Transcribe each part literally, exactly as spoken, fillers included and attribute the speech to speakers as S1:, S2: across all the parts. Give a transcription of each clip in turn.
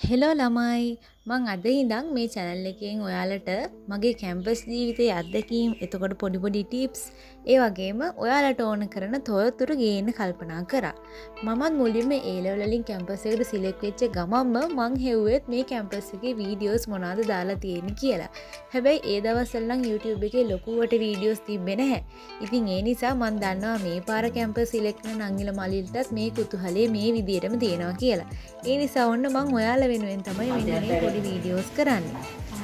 S1: Hello ළමයි මං අද ඉඳන් මේ channel එකෙන් ඔයාලට මගේ කැම්පස් ජීවිතයේ අත්දැකීම් එතකොට පොඩි පොඩි tips ඒ වගේම ඔයාලට ඕන කරන තොරතුරු ගේන්න කල්පනා කරා. මමත් මුලින්ම A level වලින් කැම්පස් එකට සිලෙක්ට් වෙච්ච ගමන්ම මං හෙව්වෙත් මේ කැම්පස් එකේ වීඩියෝස් මොනවද දාලා තියෙන්නේ කියලා. හැබැයි ඒ දවස්වල නම් YouTube එකේ ලොකුවට වීඩියෝස් තිබ්බේ නැහැ. ඉතින් ඒ නිසා මං දන්නවා මේ පාර කැම්පස් සිලෙක්ට් කරන නංගිල මලිල්ටත් මේ කුතුහලයේ මේ විදියටම තියෙනවා කියලා. ඒ නිසා ඔන්න මං ඔයාලා වෙනුවෙන් තමයි මෙන්න මේ පොඩි වීඩියෝස් කරන්නේ.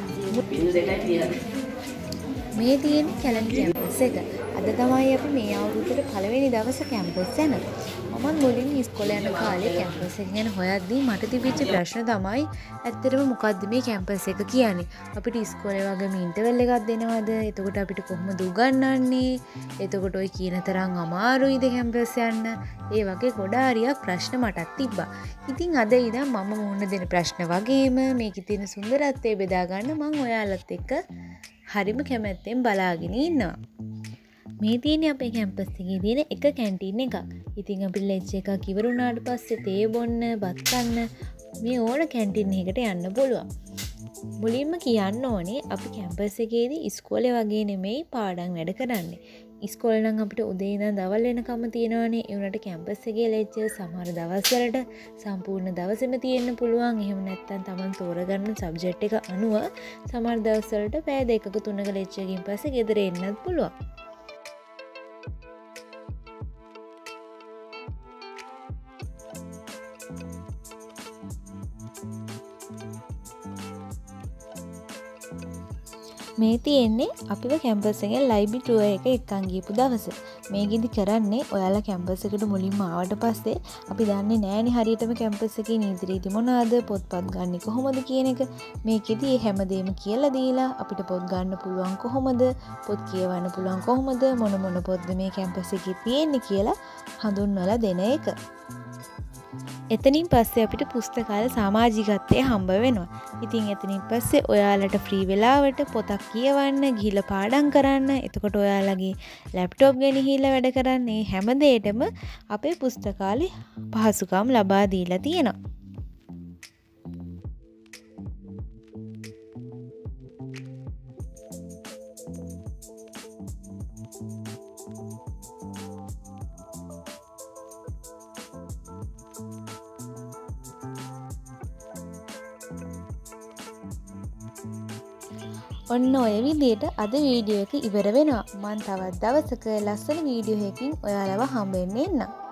S1: මේ තියෙන කැලණි කැම්පස් එක. අද තමයි අපි මේ අවුරුද්දේ පළවෙනි දවසේ කැම්පස් යන. මම මුලින් ඉස්කෝලේ යන කාලේ කැම්පස් එක ගැන හොයද්දී මට තිබිච්ච ප්‍රශ්න තමයි ඇත්තටම මොකද්ද මේ කැම්පස් එක කියන්නේ? අපිට ඉස්කෝලේ වගේම ඉන්ටර්වල් එකක් දෙනවද? එතකොට අපිට කොහොමද උගන්වන්නේ? එතකොට ওই කියන තරම් අමාරුයිද කැම්පස් යන්න? ඒ වගේ ගොඩාරියක් ප්‍රශ්න මටත් තිබ්බා. ඉතින් අද ඉඳන් මම මුහුණ දෙන ප්‍රශ්න වගේම මේකේ තියෙන සුන්දරත්වය බෙදා ගන්න මම ඔයාලත් එක්ක හරිම කැමැත්තෙන් බලාගෙන ඉන්නවා. මේ තියෙන්නේ අපේ කැම්පස් එකේ තියෙන එක කැන්ටින් එකක්. ඉතින් අපි ලෙච් එකක් ඉවර වුණාට පස්සේ තේ බොන්න, බත් කන්න මේ ඕන කැන්ටින් එකකට යන්න පුළුවන්. මුලින්ම කියන්න ඕනේ අපි කැම්පස් එකේදී ඉස්කෝලේ වගේ නෙමෙයි පාඩම් වැඩ කරන්නේ. ඉස්කෝලේ නම් අපිට උදේ ඉඳන් දවල් වෙනකම් තියෙනවානේ. ඒ උනට කැම්පස් එකේ ලෙක්චර් සමහර දවස්වලට සම්පූර්ණ දවසෙම තියෙන්න පුළුවන්. එහෙම නැත්නම් Taman තෝරගන්න සබ්ජෙක්ට් එක අනුව සමහර දවස්වලට පැය දෙකක තුනක ලෙක්චර් එකකින් පස්සේ ගෙදර එන්නත් පුළුවන්. මේ තියෙන්නේ අපිව කැම්පස් එකේ ලයිබ්‍රරි ටුවර් එක එක්කන් ගියපු දවස. මේකෙදි කරන්නේ ඔයාලා කැම්පස් එකට මුලින්ම ආවට පස්සේ අපි දන්නේ නෑනේ හරියටම කැම්පස් එකේ නීති රීති මොනවාද, පොත්පත් ගන්න කොහොමද කියන එක. මේකෙදි මේ හැමදේම කියලා දීලා අපිට පොත් ගන්න පුළුවන් කොහොමද, පොත් කියවන්න පුළුවන් කොහොමද, මොන මොන පොත්ද මේ කැම්පස් එකේ තියෙන්නේ කියලා හඳුන්වලා දෙන එක. එතනින් පස්සේ අපිට පුස්තකාල සමාජිකත්වය හම්බ වෙනවා. ඉතින් එතනින් පස්සේ ඔයාලට ෆ්‍රී වෙලාවට පොතක් කියවන්න, ගිහලා පාඩම් කරන්න, එතකොට ඔයාලගේ ලැප්ටොප් ගෙනහිල්ලා වැඩ කරන්න, මේ හැම දෙයකටම අපේ පුස්තකාලේ පහසුකම් ලබා දීලා තියෙනවා. ඔන්න ඔය විදිහට අද වීඩියෝ එක ඉවර වෙනවා. මම තවත් දවසක ලස්සන වීඩියෝ එකකින් ඔයාලව හම්බ වෙන්න එන්නම්.